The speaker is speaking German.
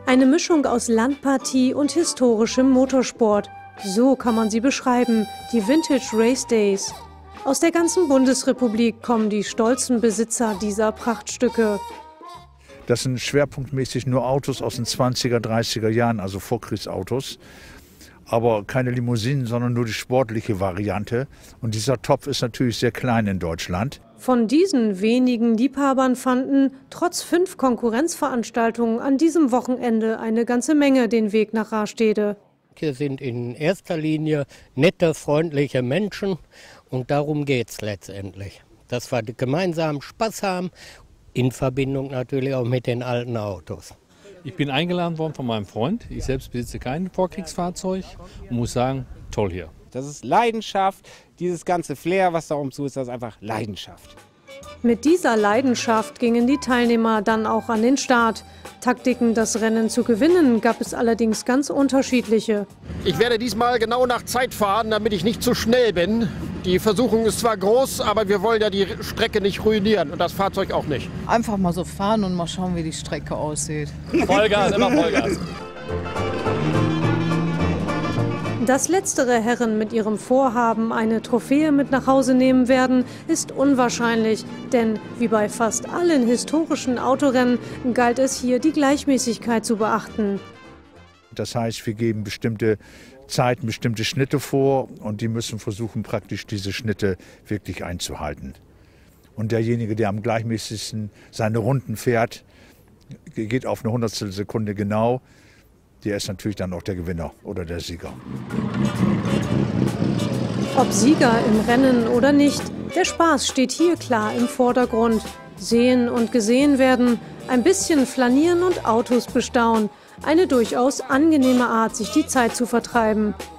Eine Mischung aus Landpartie und historischem Motorsport. So kann man sie beschreiben, die Vintage Race Days. Aus der ganzen Bundesrepublik kommen die stolzen Besitzer dieser Prachtstücke. Das sind schwerpunktmäßig nur Autos aus den 20er, 30er Jahren, also Vorkriegsautos. Aber keine Limousinen, sondern nur die sportliche Variante. Und dieser Topf ist natürlich sehr klein in Deutschland. Von diesen wenigen Liebhabern fanden trotz 5 Konkurrenzveranstaltungen an diesem Wochenende eine ganze Menge den Weg nach Rastede. Hier sind in erster Linie nette, freundliche Menschen und darum geht es letztendlich. Dass wir gemeinsam Spaß haben, in Verbindung natürlich auch mit den alten Autos. Ich bin eingeladen worden von meinem Freund. Ich selbst besitze kein Vorkriegsfahrzeug und muss sagen, toll hier. Das ist Leidenschaft, dieses ganze Flair, was da umzu ist, das ist einfach Leidenschaft. Mit dieser Leidenschaft gingen die Teilnehmer dann auch an den Start. Taktiken, das Rennen zu gewinnen, gab es allerdings ganz unterschiedliche. Ich werde diesmal genau nach Zeit fahren, damit ich nicht zu schnell bin. Die Versuchung ist zwar groß, aber wir wollen ja die Strecke nicht ruinieren und das Fahrzeug auch nicht. Einfach mal so fahren und mal schauen, wie die Strecke aussieht. Vollgas, immer Vollgas. Dass letztere Herren mit ihrem Vorhaben eine Trophäe mit nach Hause nehmen werden, ist unwahrscheinlich. Denn wie bei fast allen historischen Autorennen galt es hier, die Gleichmäßigkeit zu beachten. Das heißt, wir geben bestimmte Zeiten, bestimmte Schnitte vor und die müssen versuchen, praktisch diese Schnitte wirklich einzuhalten. Und derjenige, der am gleichmäßigsten seine Runden fährt, geht auf eine Hundertstel Sekunde genau, der ist natürlich dann auch der Gewinner oder der Sieger. Ob Sieger im Rennen oder nicht, der Spaß steht hier klar im Vordergrund. Sehen und gesehen werden, ein bisschen flanieren und Autos bestaunen. Eine durchaus angenehme Art, sich die Zeit zu vertreiben.